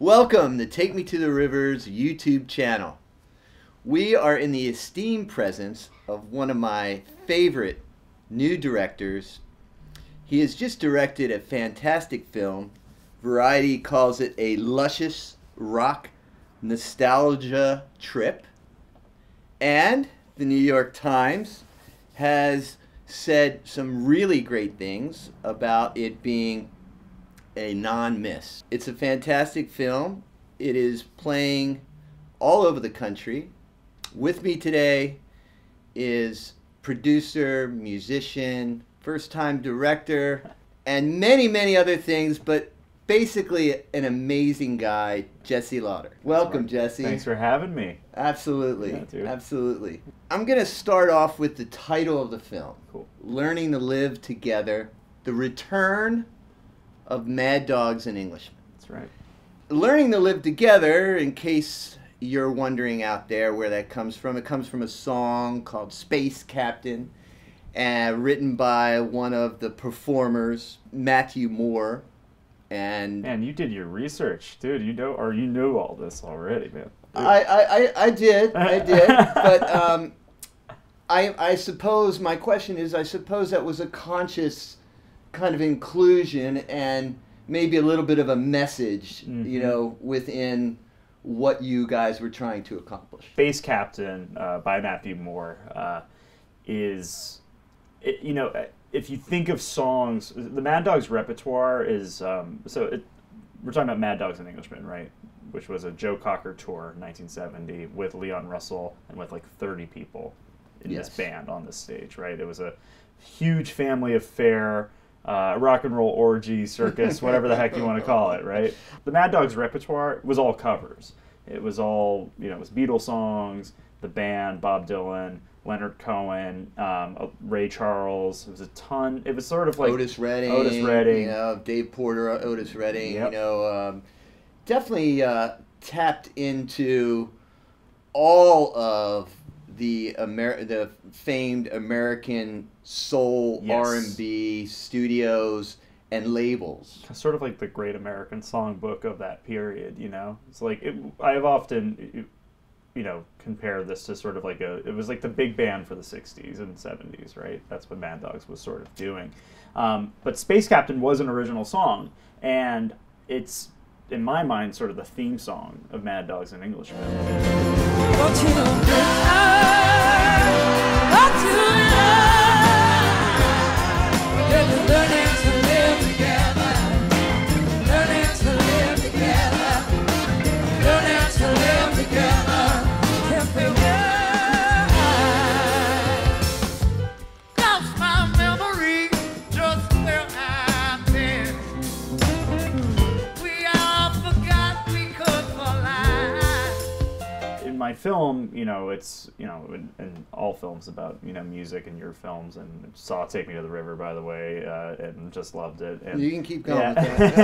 Welcome to Take Me to the Rivers YouTube channel. We are in the esteemed presence of one of my favorite new directors. He has just directed a fantastic film. Variety calls it a luscious rock nostalgia trip. And the New York Times has said some really great things about it being a non-miss. It's a fantastic film. It is playing all over the country. With me today is producer, musician, first-time director, and many, many other things, but basically an amazing guy, Jesse Lauder. Welcome, Jesse. Thanks for having me. Absolutely. Yeah, dude. Absolutely. I'm going to start off with the title of the film. Cool. Learning to Live Together, The Return of Mad Dogs and Englishmen. That's right. Learning to Live Together, in case you're wondering out there where that comes from, it comes from a song called Space Captain, written by one of the performers, Matthew Moore. And Man, you did your research, dude. You knew all this already, man. I did, but I suppose my question is, I suppose that was a conscious kind of inclusion and maybe a little bit of a message, you know, within what you guys were trying to accomplish. Space Captain by Matthew Moore you know, if you think of songs, the Mad Dogs repertoire is, we're talking about Mad Dogs and Englishmen, right? Which was a Joe Cocker tour in 1970 with Leon Russell and with like 30 people in this band on this stage, right? It was a huge family affair. Rock and roll orgy, circus, whatever the heck you want to call it, right? The Mad Dogs repertoire was all covers. It was all, you know, it was Beatles songs, the band, Bob Dylan, Leonard Cohen, Ray Charles. It was a ton. It was sort of like Otis Redding, you know, Dave Porter, Otis Redding. Yep. You know, definitely tapped into all of the famed American soul, R&B studios and labels. Sort of like the Great American Songbook of that period, you know? It's like, I've often, you know, compared this to sort of like it was like the big band for the 60s and 70s, right? That's what Mad Dogs was sort of doing. But Space Captain was an original song, and it's, in my mind, sort of the theme song of Mad Dogs and Englishmen. But you know, learning to live together, learning to live together, learning to live together, can't figure lost my memory just where I've been. We all forgot we could fly. In my film, you know, it's, you know, in all films about, you know, music and your films, and saw Take Me to the River, by the way, and just loved it. And You can keep going with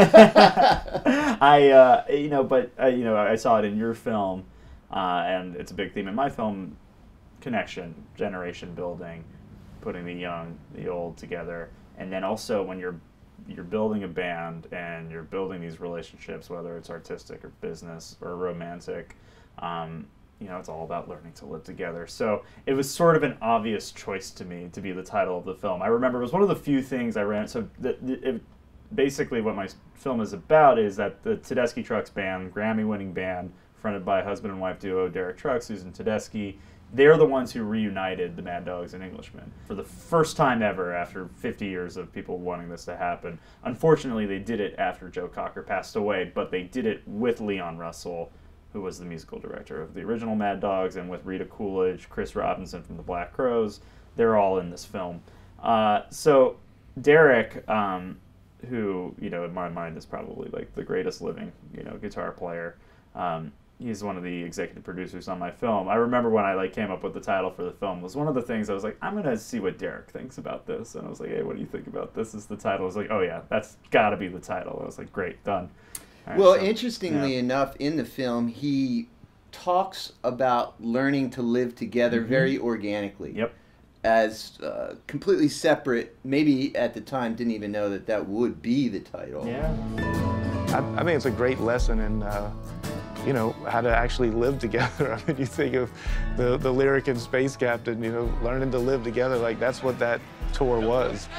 that. You know, but, you know, I saw it in your film, and it's a big theme in my film: connection, generation building, putting the young, the old together. And then also when you're building a band and you're building these relationships, whether it's artistic or business or romantic, you know, it's all about learning to live together. So it was sort of an obvious choice to me to be the title of the film. I remember it was one of the few things I ran. So basically what my film is about is that the Tedeschi Trucks band, Grammy-winning band, fronted by husband and wife duo Derek Trucks, Susan Tedeschi, they're the ones who reunited the Mad Dogs and Englishmen for the first time ever after 50 years of people wanting this to happen. Unfortunately, they did it after Joe Cocker passed away, but they did it with Leon Russell, who was the musical director of the original Mad Dogs, and with Rita Coolidge, Chris Robinson from the Black Crowes. They're all in this film. So Derek, who, you know, in my mind is probably like the greatest living, you know, guitar player. He's one of the executive producers on my film. I remember when I like came up with the title for the film, was one of the things I was like, I'm gonna see what Derek thinks about this. And I was like, hey, what do you think about this as the title? I was like, oh yeah, that's gotta be the title. I was like, great, done. Right, well, so, interestingly enough, in the film, he talks about learning to live together very organically. Yep. As completely separate, maybe at the time didn't even know that that would be the title. Yeah. I think it's a great lesson in, you know, how to actually live together. I mean, you think of the lyric in Space Captain, you know, learning to live together, like that's what that tour was.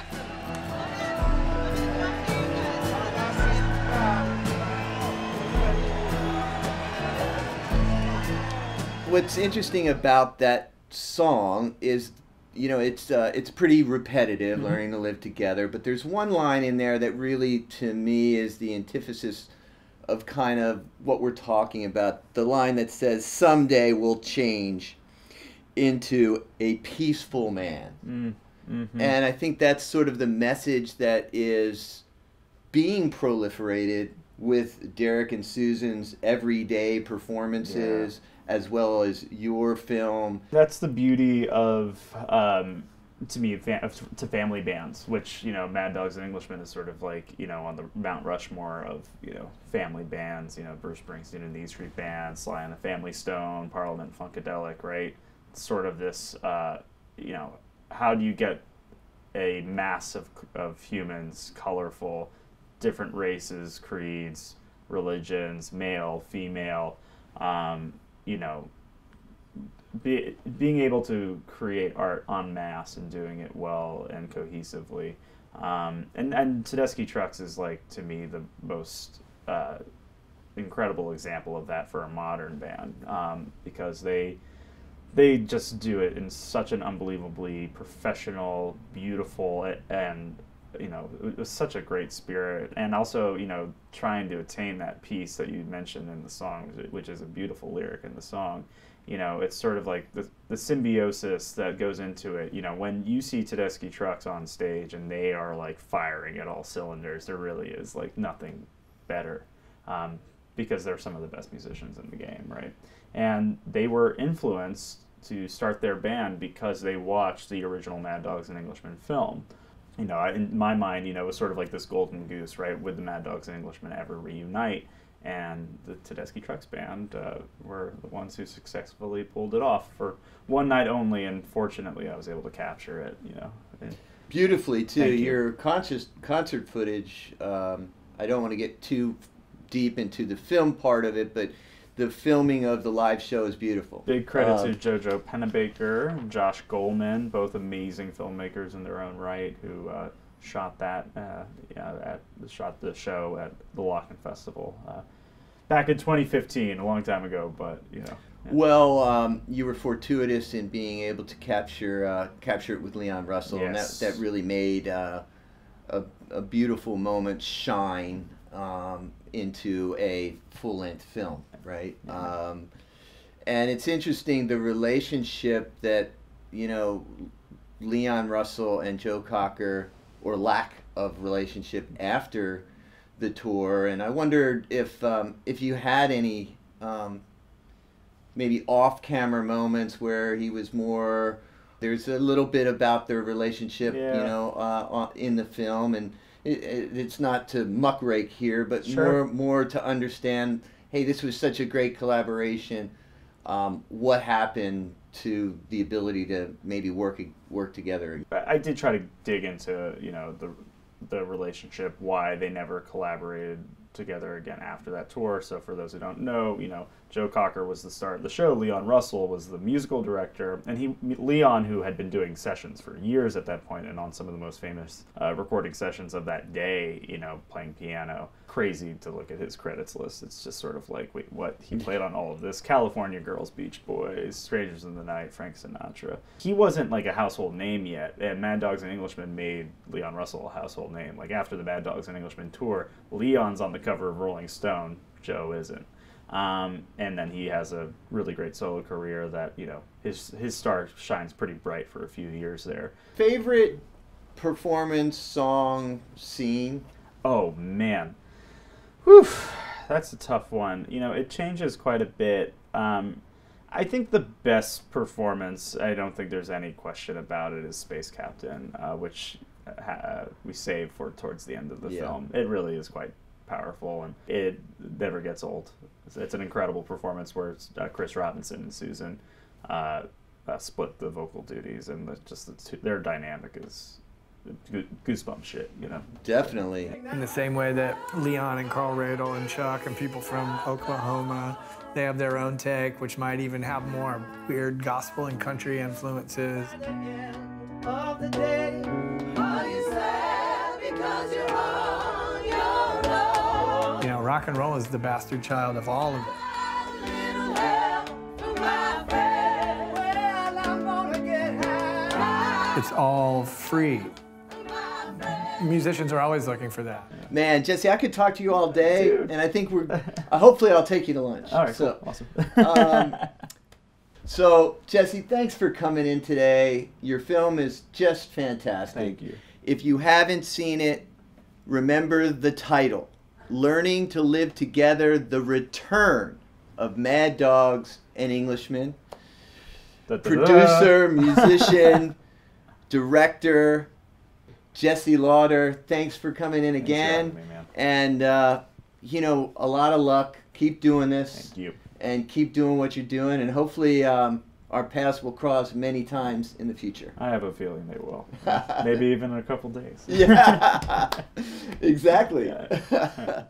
What's interesting about that song is, you know, it's pretty repetitive, learning to live together, but there's one line in there that really, to me, is the antithesis of kind of what we're talking about. The line that says, "Someday we'll change into a peaceful man." And I think that's sort of the message that is being proliferated with Derek and Susan's everyday performances, as well as your film. That's the beauty of, to me, to family bands, which, you know, Mad Dogs and Englishmen is sort of like, you know, on the Mount Rushmore of, you know, family bands, you know, Bruce Springsteen and the E Street Band, Sly and the Family Stone, Parliament Funkadelic, right? It's sort of this, you know, how do you get a mass of humans, colorful, different races, creeds, religions, male, female, you know, being able to create art en masse and doing it well and cohesively. And Tedeschi Trucks is, like, to me, the most incredible example of that for a modern band, because they just do it in such an unbelievably professional, beautiful, and, you know, it was such a great spirit. And also, you know, trying to attain that peace that you mentioned in the song, which is a beautiful lyric in the song. You know, it's sort of like the symbiosis that goes into it. You know, when you see Tedeschi Trucks on stage and they are, like, firing at all cylinders, there really is, like, nothing better, because they're some of the best musicians in the game, right? And they were influenced to start their band because they watched the original Mad Dogs and Englishmen film. You know, in my mind, you know, it was sort of like this golden goose, right? Would the Mad Dogs and Englishmen ever reunite? And the Tedeschi Trucks Band were the ones who successfully pulled it off for one night only, and fortunately I was able to capture it, you know. Beautifully, too. Thank you. Your concert footage, I don't want to get too deep into the film part of it, but the filming of the live show is beautiful. Big credit to Jojo Pennebaker, Josh Goldman, both amazing filmmakers in their own right, who shot that, shot the show at the Locken Festival back in 2015, a long time ago, but, you know. Yeah. Well, you were fortuitous in being able to capture it with Leon Russell, Yes. and that really made a beautiful moment shine into a full-length film, right? Yeah. And it's interesting, the relationship that, you know, Leon Russell and Joe Cocker, or lack of relationship after the tour. And I wondered if you had any maybe off-camera moments where he was more. There's a little bit about their relationship, Yeah. you know, in the film, and it's not to muckrake here, but Sure. more to understand. Hey, this was such a great collaboration. What happened to the ability to maybe work together? I did try to dig into, you know, the relationship, why they never collaborated together again after that tour. So for those who don't know, you know, Joe Cocker was the star of the show. Leon Russell was the musical director, and Leon, who had been doing sessions for years at that point, and on some of the most famous recording sessions of that day, you know, playing piano. Crazy to look at his credits list. It's just sort of like, wait, what? He played on all of this: California Girls, Beach Boys, Strangers in the Night, Frank Sinatra. He wasn't like a household name yet, and Mad Dogs and Englishmen made Leon Russell a household name. Like, after the Mad Dogs and Englishmen tour, Leon's on the cover of Rolling Stone, Joe isn't. And then he has a really great solo career that, you know, his star shines pretty bright for a few years there. Favorite performance, song, scene? Oh, man. Whew, that's a tough one. You know, it changes quite a bit. I think the best performance, I don't think there's any question about it, is Space Captain, which we save for towards the end of the film. It really is quite powerful, and it never gets old. It's an incredible performance where Chris Robinson and Susan split the vocal duties, and their dynamic is goosebump shit, you know. Definitely. In the same way that Leon and Carl Radle and Chuck and people from Oklahoma, they have their own take, which might even have more weird gospel and country influences. Of the day, are you sad because you're on your own? You know, rock and roll is the bastard child of all of it. Little help from my friend. Well, I'm gonna get high. It's all free. Musicians are always looking for that. Man, Jesse, I could talk to you all day, Dude. and I think hopefully I'll take you to lunch. All right, so, cool. Awesome. So, Jesse, thanks for coming in today. Your film is just fantastic. Thank you. If you haven't seen it, remember the title, Learning to Live Together, The Return of Mad Dogs and Englishmen. Producer, musician, director, Jesse Lauder, thanks for coming in again. Thanks for having me, man. And, you know, a lot of luck. Keep doing this. Thank you. And keep doing what you're doing. And hopefully our paths will cross many times in the future. I have a feeling they will. Maybe even in a couple days. Yeah, exactly. Yeah.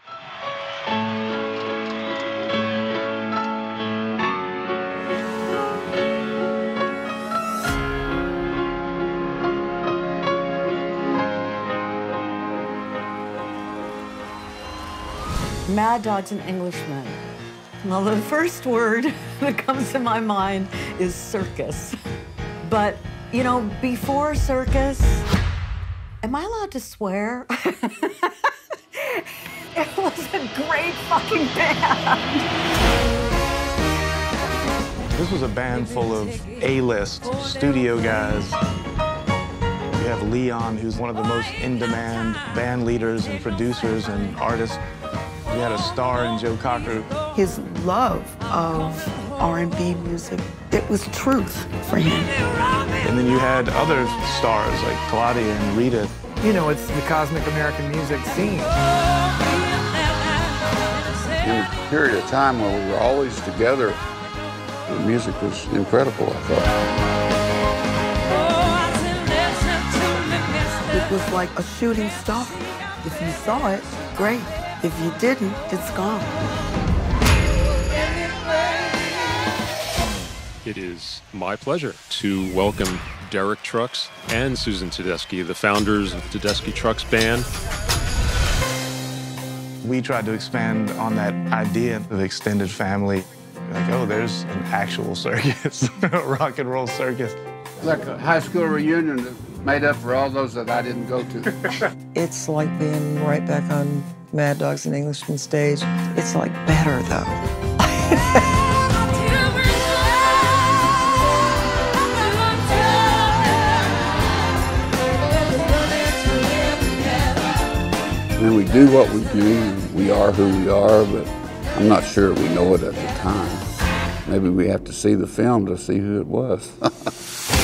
Mad Dogs and Englishmen. Well, the first word that comes to my mind is circus. But, you know, before circus, am I allowed to swear? It was a great fucking band. This was a band full of A-list studio guys. You have Leon, who's one of the most in-demand band leaders and producers and artists. We had a star in Joe Cocker. His love of R&B music, it was truth for him. And then you had other stars like Claudia and Rita. You know, it's the cosmic American music scene. In a period of time where we were always together, the music was incredible, I thought. It was like a shooting star. If you saw it, great. If you didn't, it's gone. It is my pleasure to welcome Derek Trucks and Susan Tedeschi, the founders of Tedeschi Trucks Band. We tried to expand on that idea of extended family. Like, oh, there's an actual circus, a rock and roll circus. Like a high school reunion that made up for all those that I didn't go to. It's like being right back on Mad Dogs and Englishmen stage. It's like better, though. And we do what we do, we are who we are, but I'm not sure we know it at the time. Maybe we have to see the film to see who it was.